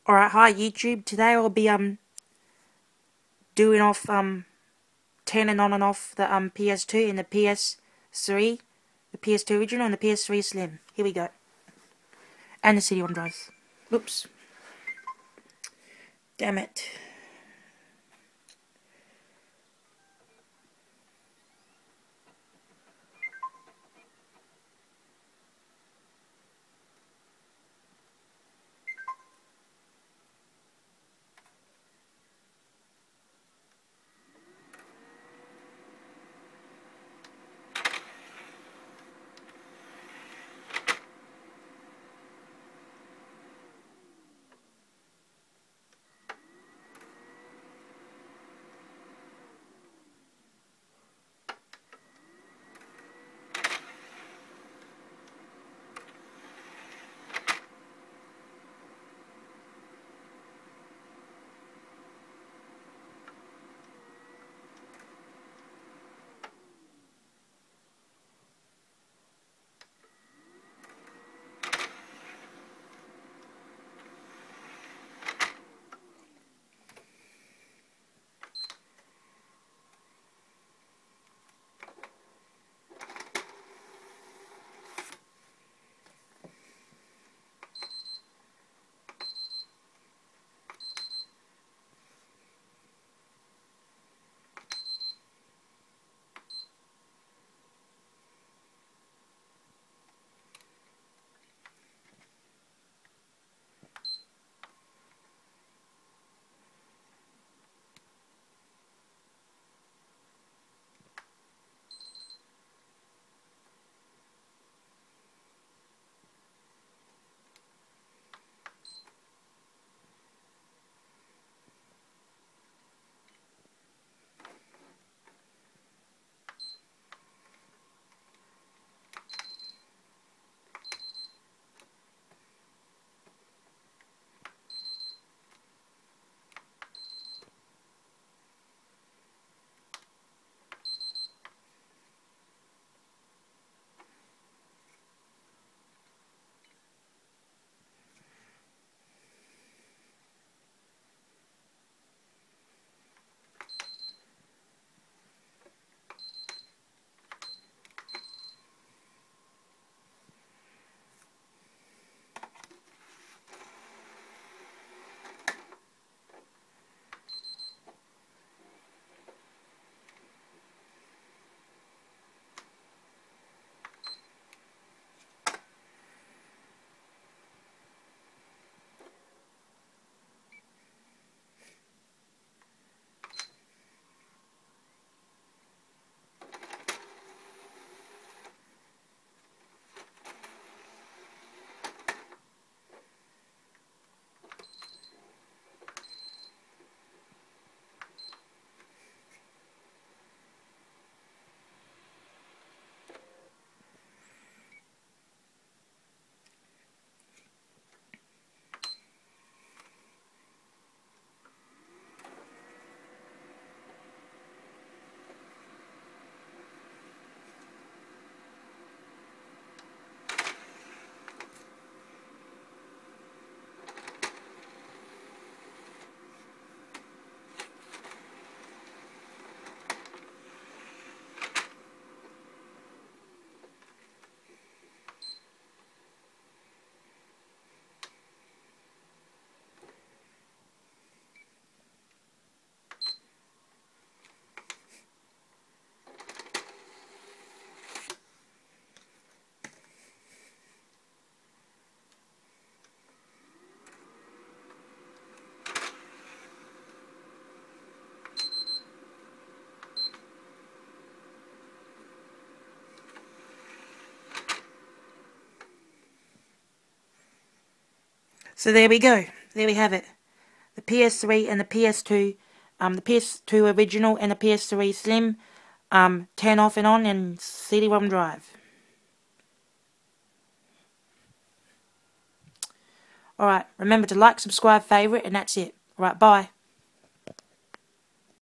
Alright, hi YouTube. Today I'll be doing off turning on and off the PS2 and the PS3, the PS2 original and the PS3 Slim. Here we go. And the CD-ROM drive. Oops. Damn it. So there we go. There we have it. The PS3 and the PS2, the PS2 original and the PS3 Slim, turn off and on and CD-ROM drive. Alright, remember to like, subscribe, favourite, and that's it. Alright, bye.